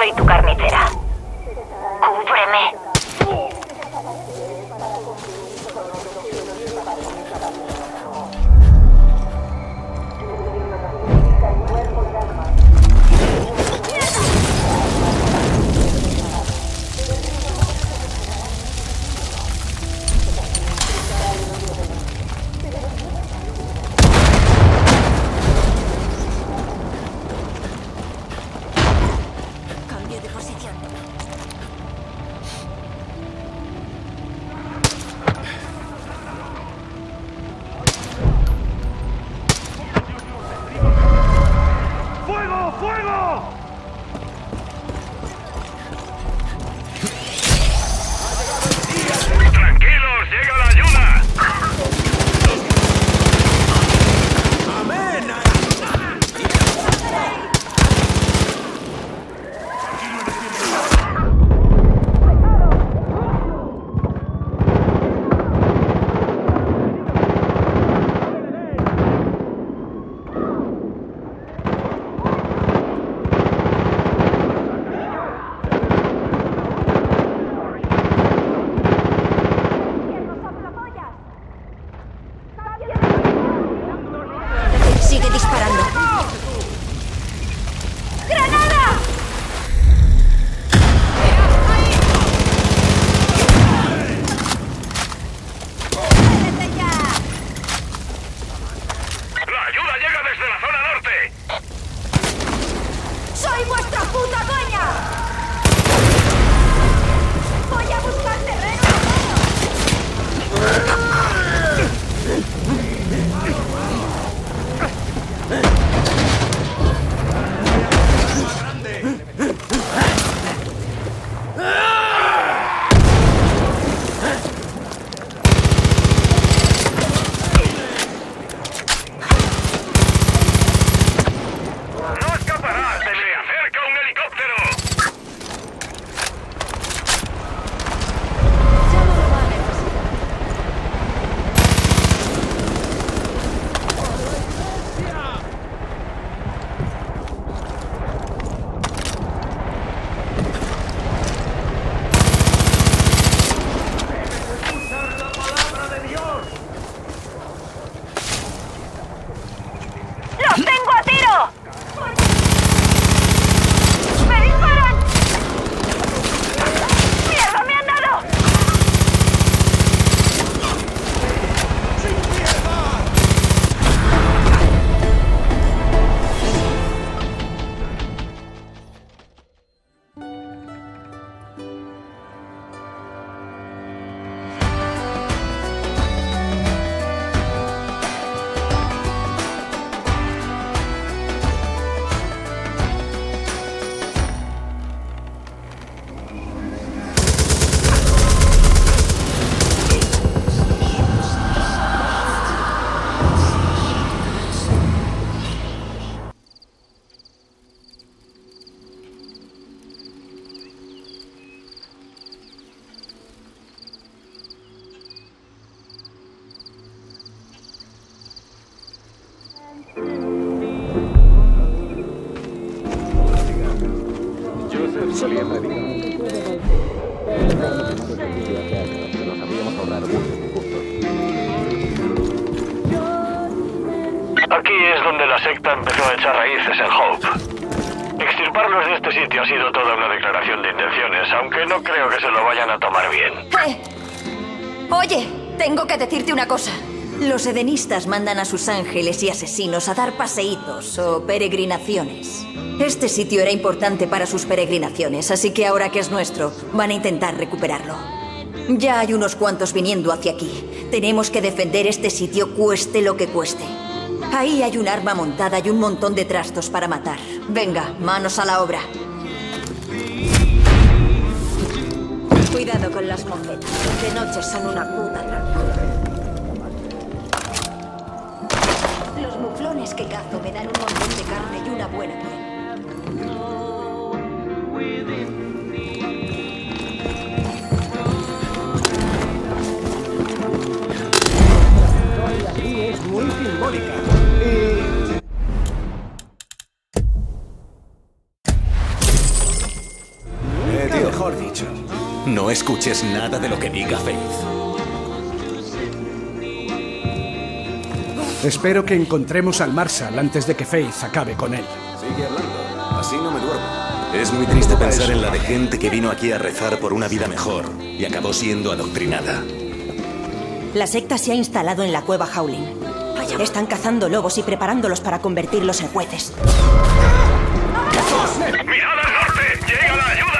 soy tu carnicera. Cúbreme. Sigue disparando. ¡Granada! ¡La ayuda llega desde la zona norte! ¡Soy vuestra puta dueña! ¡Voy a buscar terreno! Joseph solía predicar. Nos habíamos ahorrado muchos disgustos. Aquí es donde la secta empezó a echar raíces en Hope. Extirparlos de este sitio ha sido toda una declaración de intenciones, aunque no creo que se lo vayan a tomar bien. Oye, tengo que decirte una cosa. Los edenistas mandan a sus ángeles y asesinos a dar paseítos o peregrinaciones. Este sitio era importante para sus peregrinaciones, así que ahora que es nuestro, van a intentar recuperarlo. Ya hay unos cuantos viniendo hacia aquí. Tenemos que defender este sitio cueste lo que cueste. Ahí hay un arma montada y un montón de trastos para matar. Venga, manos a la obra. Cuidado con las mofetas. De noche son una puta trampa. Los muflones que cazo me dan un montón de carne y una buena piel. Es muy simbólica. mejor dicho. No escuches nada de lo que diga Faith. Espero que encontremos al Marshal antes de que Faith acabe con él. Sigue hablando. Así no me duermo. Es muy triste pensar en la de gente que vino aquí a rezar por una vida mejor y acabó siendo adoctrinada. La secta se ha instalado en la cueva Howling. Están cazando lobos y preparándolos para convertirlos en jueces. ¡Mirad al norte! ¡Llega la ayuda!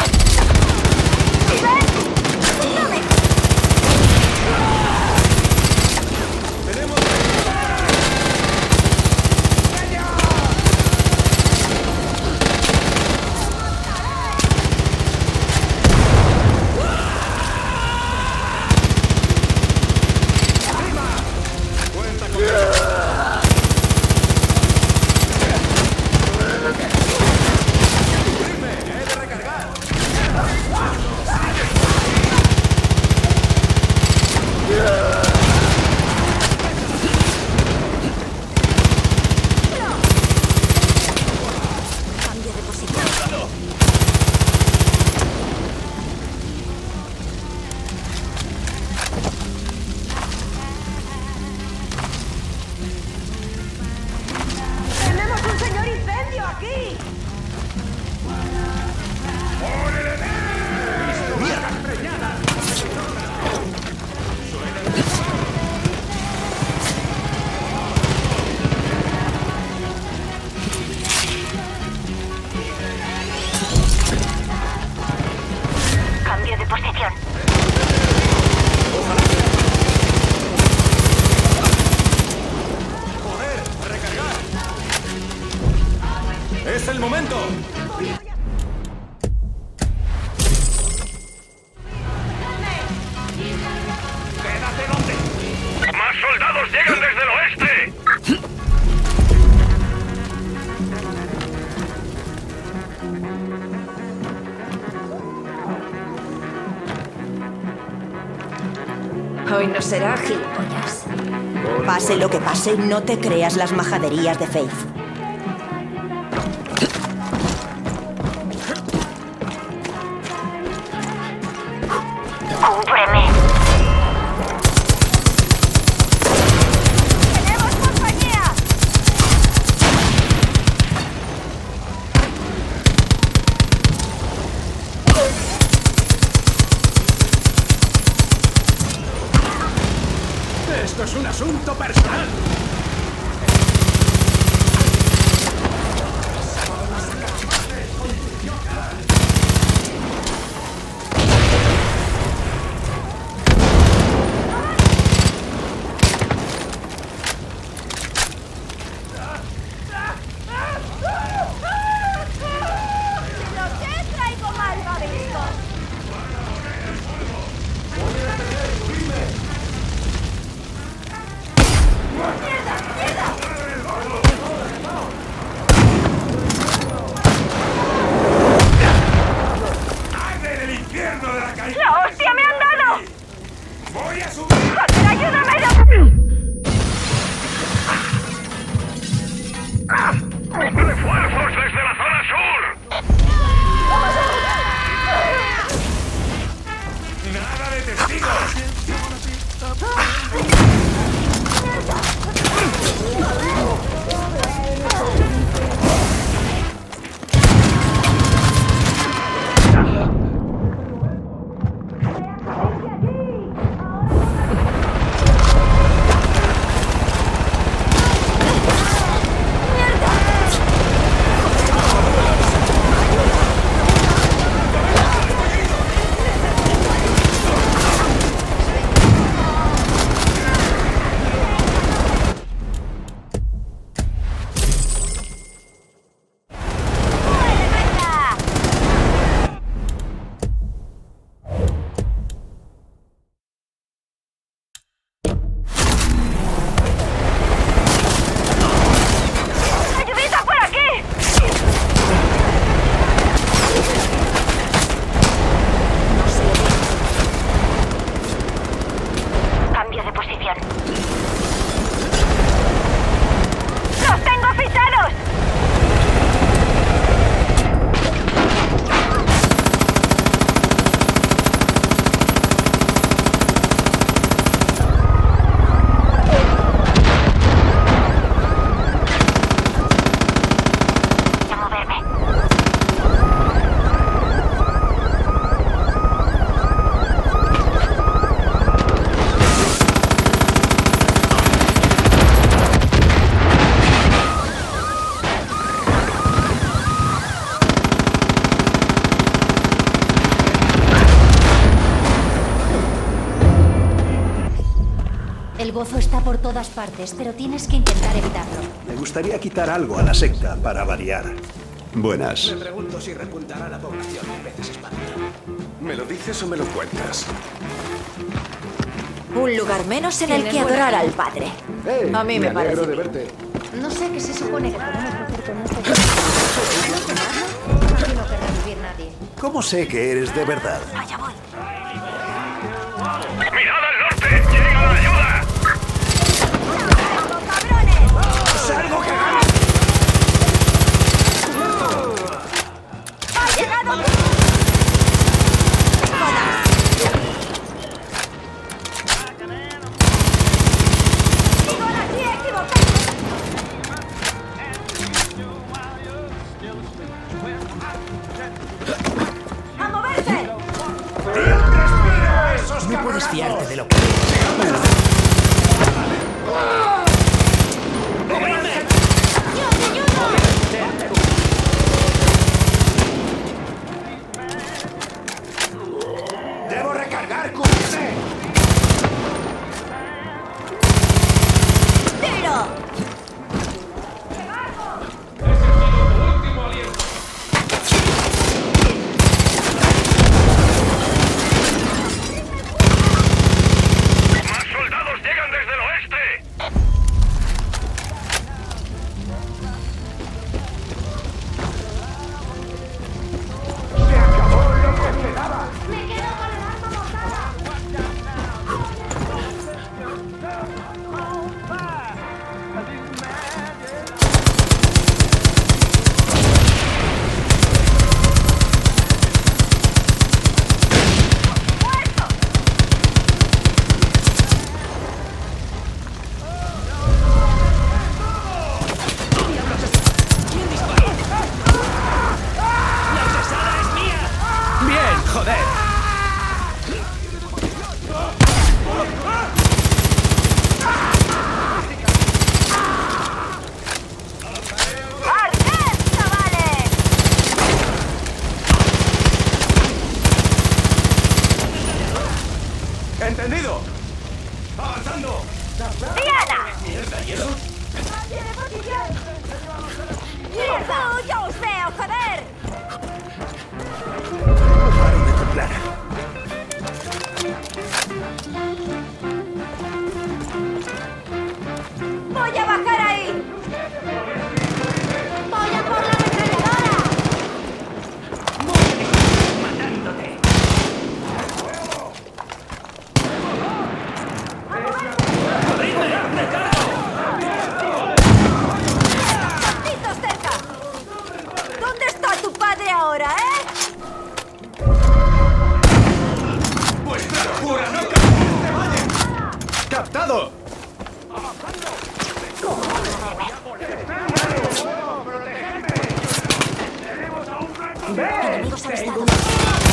Cambio de posición. ¡Es el momento! ¡Quédate donde! ¡Más soldados llegan desde el oeste! Hoy no será gilipollas. Pase lo que pase, no te creas las majaderías de Faith. Cúbreme. ¡Tenemos compañía! Esto es un asunto personal. ¡La hostia me han dado! ¡Voy a subir! ¡Joder, ayúdame! ¡Refuerzos desde la zona sur! ¡Nada de testigos! El gozo está por todas partes, pero tienes que intentar evitarlo. Me gustaría quitar algo a la secta para variar. Buenas. Me pregunto si repuntará la población en veces España. ¿Me lo dices o me lo cuentas? Un lugar menos en el que adorar al padre. A mí me parece. de verte. No sé qué se supone que podemos hacer con este ¿no quemarlo? Aquí no querrá vivir nadie. ¿Cómo sé que eres de verdad? Allá voy. ¡Mirad al norte! ¡Llega la ayuda! ¡Salgo cagado! ¡Ha llegado! ¡Jodas! ¡Digo aquí equivocado! ¡A moverse! No puedes fiarte de lo que... ¡Debo recargar, cúbreme! ¡Tiro! ¡Más soldados llegan desde el oeste! ¡Bien, joder! ¡Arqués, chavales! ¡Entendido! ¡Avanzando! ¡Diana! ¡Mierda, ya os veo, joder! No paro de temblar. ¡Voy a bajar ahí! ¡Voy a por la ametralladora! ¡Malditos cerca! ¿Dónde está tu padre ahora, ¡Vuestra locura no ¡Captado! Enemigos avistados.